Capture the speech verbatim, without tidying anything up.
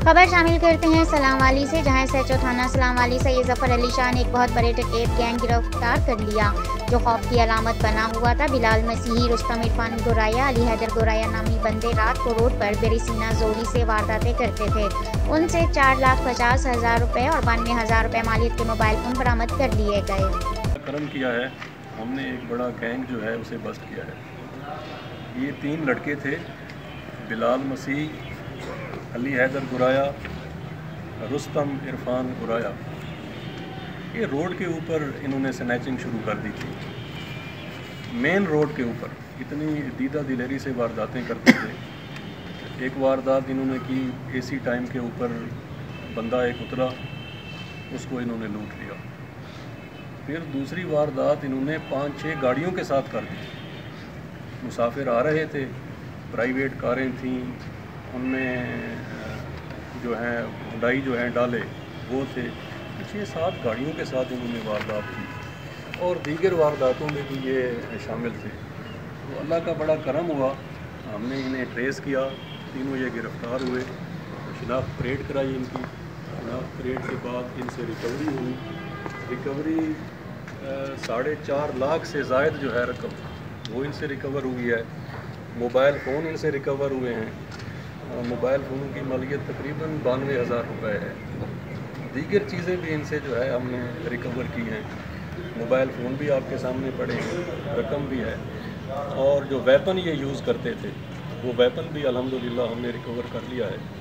خبر شامل کرتے ہیں سلام والی سے، جہاں ایس ایچ او تھانہ سلام والی سید ظفر علی شاہ نے ایک بہت بڑے ڈکیت گینگ گرفتار کر لیا جو خوف کی علامت بنا ہوا تھا۔ بلال مسیحی، رستم عرفان گورایا، علی حیدر گورایا نامی بندے رات کو روڈ پر بے سینہ زوری سے وارداتیں کرتے تھے۔ ان سے چار لاکھ پچاس ہزار روپے اور بانوے ہزار روپے مالیت کے موبائل فون برآمد کر لیے گئے۔ کرم کیا ہے، ہم نے ایک بڑا گینگ جو ہے اسے بسٹ کیا ہے۔ یہ تین لڑکے تھے، بلال مسیح، علی حیدر گورایا، رستم عرفان گورایا۔ یہ روڈ کے اوپر انہوں نے سنیچنگ شروع کر دی تھی، مین روڈ کے اوپر اتنی دیدہ دلیری سے وارداتیں کرتے تھے۔ ایک واردات انہوں نے کی، اے سی ٹائم کے اوپر بندہ ایک اترا، اس کو انہوں نے لوٹ لیا۔ پھر دوسری واردات انہوں نے پانچ چھ گاڑیوں کے ساتھ کر دی۔ مسافر آ رہے تھے، پرائیویٹ کاریں تھیں، ان میں جو ہیں ہنڈائی جو ہیں ڈالے وہ تھے، چھ سات گاڑیوں کے ساتھ انہوں نے واردات کی اور دیگر وارداتوں میں بھی یہ شامل تھے۔ تو اللہ کا بڑا کرم ہوا، ہم نے انہیں ٹریس کیا، تینوں یہ گرفتار ہوئے، شناخت پریڈ کرائی ان کی۔ شناخت پریڈ کے بعد ان سے ریکوری ہوئی۔ ریکوری ساڑھے چار لاکھ سے زائد جو ہے رقم وہ ان سے ریکور ہوئی ہے۔ موبائل فون ان سے ریکور ہوئے ہیں، موبائل فون کی مالیت تقریباً بانوے ہزار روپے ہے۔ دیگر چیزیں بھی ان سے جو ہے ہم نے ریکور کی ہیں، موبائل فون بھی آپ کے سامنے پڑے ہیں، رقم بھی ہے، اور جو ویپن یہ یوز کرتے تھے وہ ویپن بھی الحمدللہ ہم نے ریکور کر لیا ہے۔